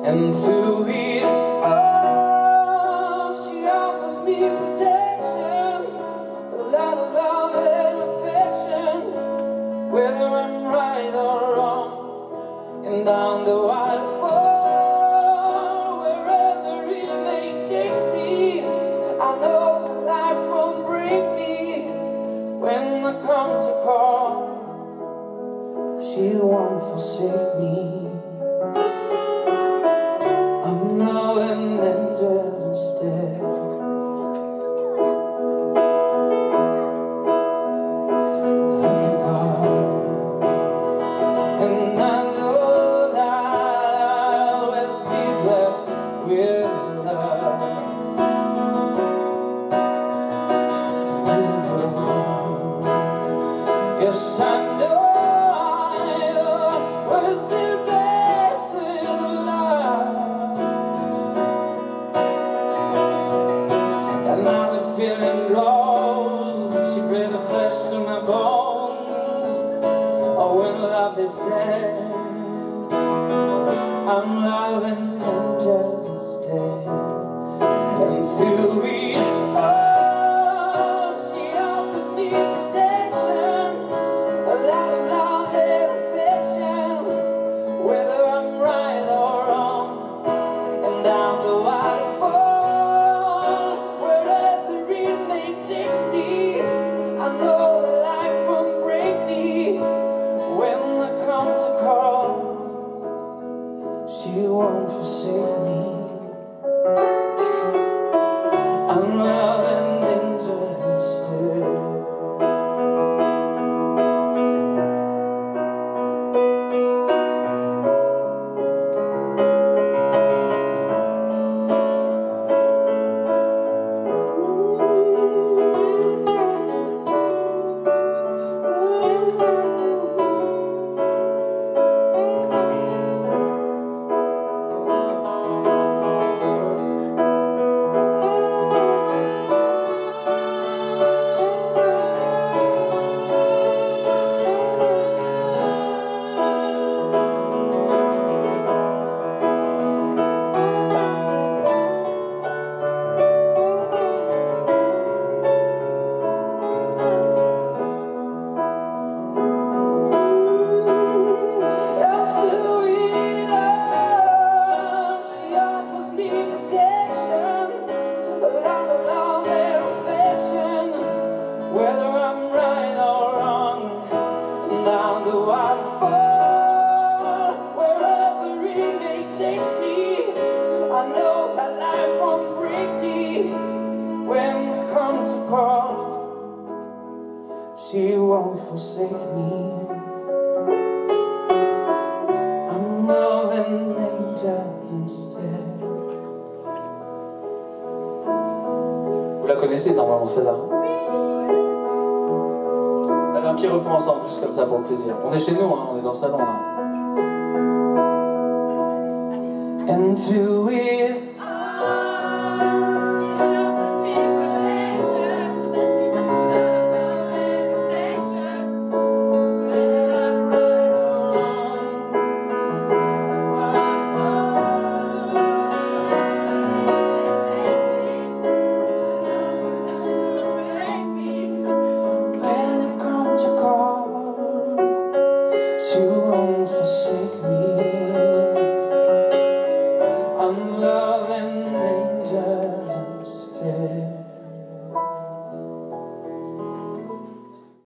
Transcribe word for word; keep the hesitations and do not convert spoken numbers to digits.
And through it all, she offers me protection, a lot of love and affection, whether I'm right or wrong. And down the waterfall, wherever it may take me, I know that life won't break me. When I come to call, she won't forsake me. I'm loving angels instead. Thank God. And I know that I'll always be blessed with love. Yes, I know I'll always be blessed with love. And now the feeling grows, she breathes the flesh to my bones. Oh, when love is dead, I'm loving angels instead. And through it all, she offers me protection, a lot of love and affection, whether I'm right or wrong. And down the waterfall, wherever it may take me, I know that life won't break me. When I come to call, she won't forsake me. I'm loving angels instead. Whether I'm right or wrong, and down the waterfall, wherever it may take me, I know that life won't break me. When I come to call, she won't forsake me. I'm loving angels instead. Vous la connaissez normalement celle-là? Un petit refrain ensemble, juste comme ça pour le plaisir. On est chez nous, hein, on est dans le salon là. And through it she won't forsake me. I'm loving angels.